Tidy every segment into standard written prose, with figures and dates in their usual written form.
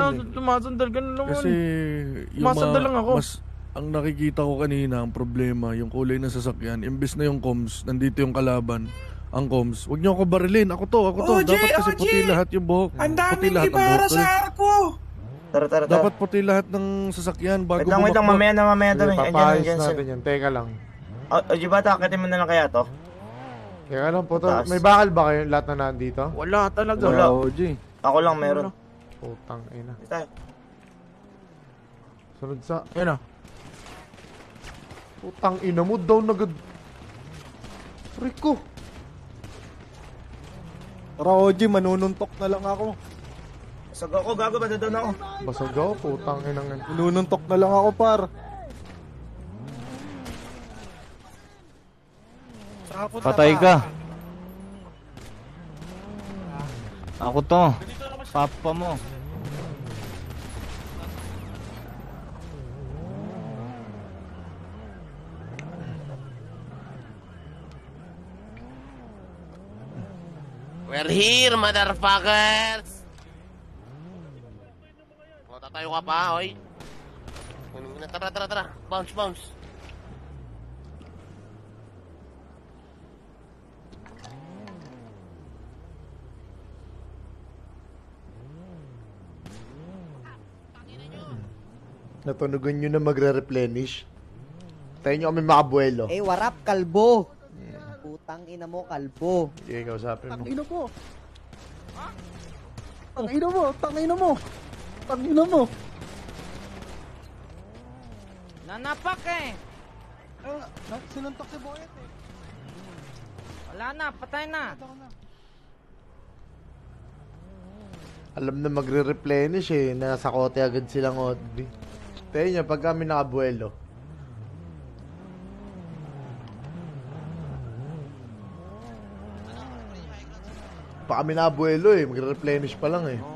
tumasandal ka na naman. Kasi Tumasandal lang ako. ang nakikita ko kanina, ang problema, yung kulay ng sasakyan, imbes na yung comms, nandito yung kalaban, ang comms. Huwag niyo ako barilin. Ako to. Dapat kasi puti lahat yung buhok. Ang Puti daming lahat ng ibara buhok. sa arko. Tara. Dapat puti lahat ng sasakyan bago Wait lang, mamaya na. Papayos natin yan. Teka lang. Oji ba, takitin mo na lang kaya to? Teka lang po to. May bakal ba kayo lahat na nandito? Wala talaga. Wala. Oji. Ako lang meron. Putang ina. Tayo. Sunod sa... Yan na. Putang ina mo, down agad. Rico. Tara, Oji, manununtok na lang ako. Basag ako, gago ba doon ako? Basag ako, putang ina nga. Manununtok na lang ako, par. Patay ka. Ako to. Papa mo. We're here, motherfuckers! O, tatayo ka pa, oy. Tara. Bounce. Natunugan nyo na magre-replenish. Tayo nyo kami makabuelo. Warap, kalbo. Putang ina mo, kalbo. Sige, kausapin mo. Tangina mo. Nanapak eh. Sinuntok si Boyet eh. Wala na, patay na. Alam na magre-replenish eh. Nasa kote agad silang Odby. Tayo nyo, pag kami nakabuelo. Pa kami nakabuelo eh. Magre-replenish pa lang eh.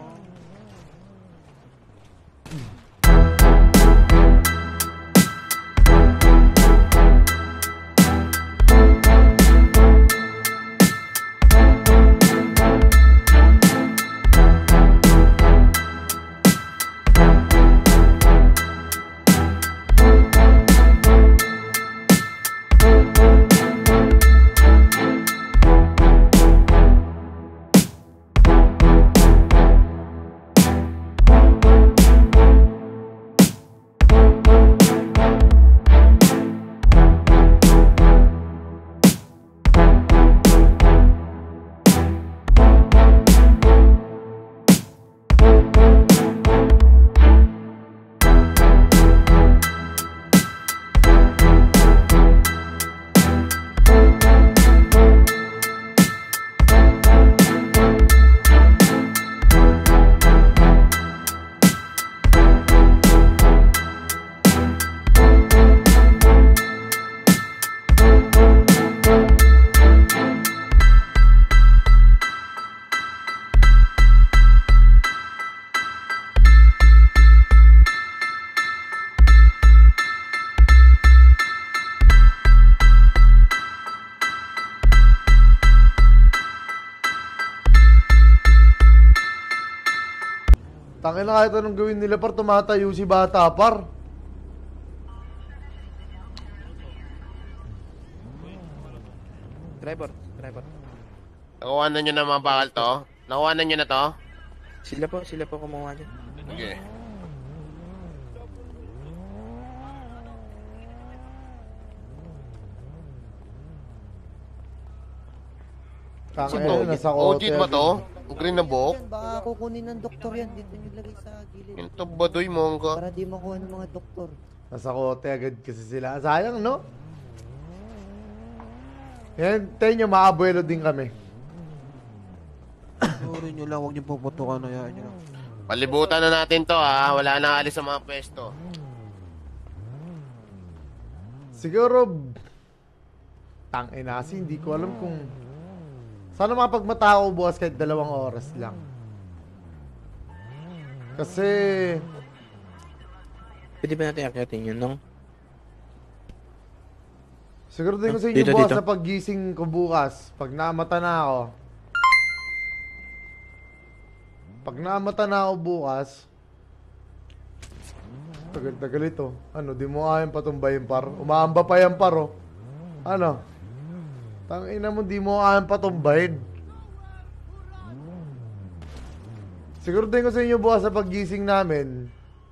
Tangin na kahit anong gawin nila par, tumatayo si bata par. Driver. Nakuhanan nyo na mga bakal to? Nakuhanan nyo na to? Sila po kumuha dyan. Okay. Tangin na, nasa kote. OG ba to? Green na buhok? Baka kukunin ng doktor yan. Dito nyo lagay sa gilid. Yung tabadoy mo ka. Para di makuha ng mga doktor. Nasa kote agad kasi sila. Sayang, no? Yan, tayo nyo, maabuelo din kami. Sorry nyo lang, huwag nyo puputukan. Hayaan nyo lang. Palibutan na natin to ha. Wala na alis sa mga pwesto. Siguro, tangina kasi hindi ko alam kung... Sana mapagmata ako bukas kahit 2 oras lang. Kasi... Pwede ba natin akyatin yun, no? Siguro din ko sa inyo bukas na paggising ko bukas. Pag namata na ako. Pag namata na ako bukas, Tagal-tagal ito. Ano, di mo kayang patumbayin par? Umaamba pa yan par, oh. Ano? Tangina mo, di mo kayang patumbayin. Siguro din ko sa inyo bukas sa paggising namin.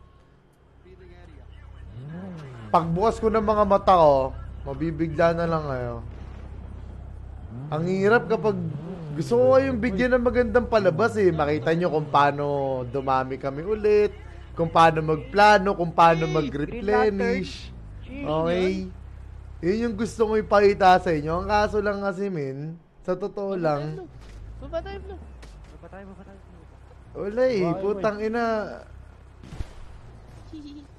Pagbukas ko ng mga mata ko, mabibigla na lang kayo. Ang hirap kapag gusto ko kayong bigyan ng magandang palabas eh. Makita nyo kung paano dumami kami ulit, kung paano magplano, kung paano mag-replenish. Okay? Yun yung gusto ko ipakita sa inyo. Ang kaso lang kasi min, sa totoo lang, wala eh, putang ina.